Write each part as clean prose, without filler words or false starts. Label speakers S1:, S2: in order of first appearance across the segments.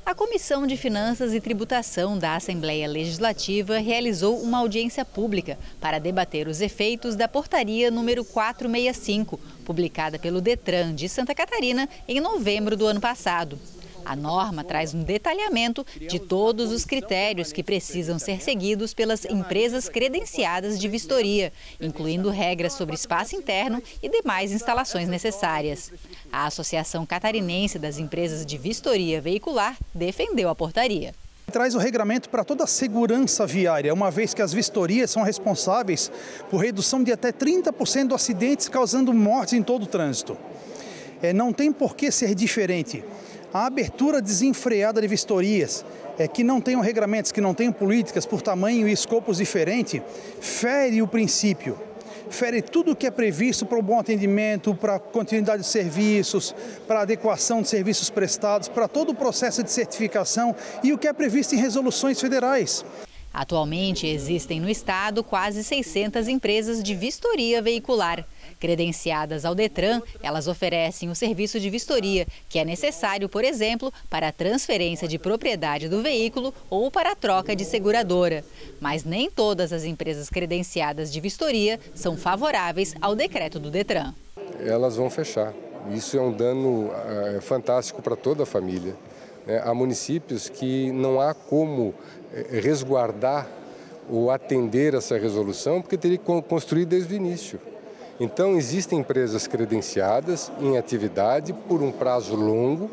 S1: A Comissão de Finanças e Tributação da Assembleia Legislativa realizou uma audiência pública para debater os efeitos da portaria número 465, publicada pelo Detran de Santa Catarina em novembro do ano passado. A norma traz um detalhamento de todos os critérios que precisam ser seguidos pelas empresas credenciadas de vistoria, incluindo regras sobre espaço interno e demais instalações necessárias. A Associação Catarinense das Empresas de Vistoria Veicular defendeu a portaria.
S2: Traz o regramento para toda a segurança viária, uma vez que as vistorias são responsáveis por redução de até 30% dos acidentes, causando mortes em todo o trânsito. Não tem por que ser diferente. A abertura desenfreada de vistorias, que não tenham regramentos, que não tenham políticas por tamanho e escopos diferentes, fere o princípio, fere tudo o que é previsto para o bom atendimento, para a continuidade de serviços, para a adequação de serviços prestados, para todo o processo de certificação e o que é previsto em resoluções federais.
S1: Atualmente existem no estado quase 600 empresas de vistoria veicular. Credenciadas ao Detran, elas oferecem o serviço de vistoria, que é necessário, por exemplo, para a transferência de propriedade do veículo ou para a troca de seguradora. Mas nem todas as empresas credenciadas de vistoria são favoráveis ao decreto do Detran.
S3: Elas vão fechar. Isso é um dano fantástico para toda a família. Há municípios que não há como resguardar ou atender essa resolução, porque teria que construir desde o início. Então, existem empresas credenciadas em atividade por um prazo longo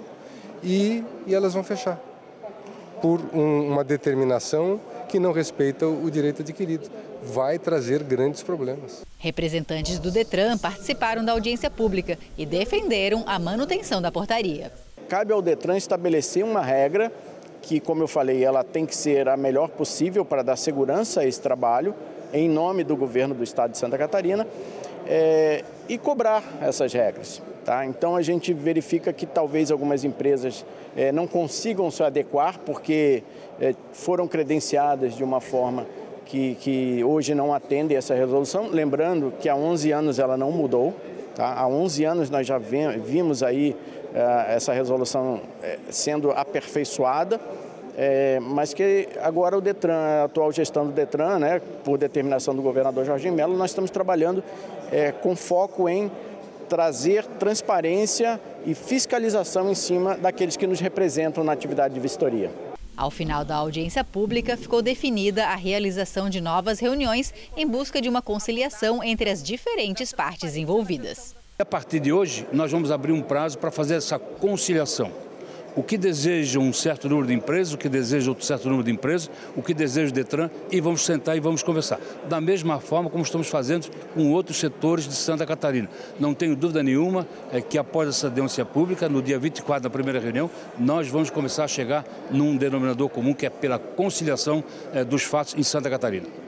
S3: e elas vão fechar por uma determinação que não respeita o direito adquirido. Vai trazer grandes problemas.
S1: Representantes do Detran participaram da audiência pública e defenderam a manutenção da portaria.
S4: Cabe ao Detran estabelecer uma regra que, como eu falei, ela tem que ser a melhor possível para dar segurança a esse trabalho, em nome do governo do estado de Santa Catarina, e cobrar essas regras. Tá? Então a gente verifica que talvez algumas empresas não consigam se adequar porque foram credenciadas de uma forma que hoje não atende essa resolução. Lembrando que há 11 anos ela não mudou. Tá? Há 11 anos nós já vimos aí essa resolução sendo aperfeiçoada, mas que agora o Detran, a atual gestão do Detran, por determinação do governador Jorginho Mello, nós estamos trabalhando com foco em trazer transparência e fiscalização em cima daqueles que nos representam na atividade de vistoria.
S1: Ao final da audiência pública, ficou definida a realização de novas reuniões em busca de uma conciliação entre as diferentes partes envolvidas.
S5: A partir de hoje, nós vamos abrir um prazo para fazer essa conciliação. O que deseja um certo número de empresas, o que deseja outro certo número de empresas, o que deseja o Detran, e vamos sentar e vamos conversar. Da mesma forma como estamos fazendo com outros setores de Santa Catarina. Não tenho dúvida nenhuma que após essa denúncia pública, no dia 24 da primeira reunião, nós vamos começar a chegar num denominador comum que é pela conciliação dos fatos em Santa Catarina.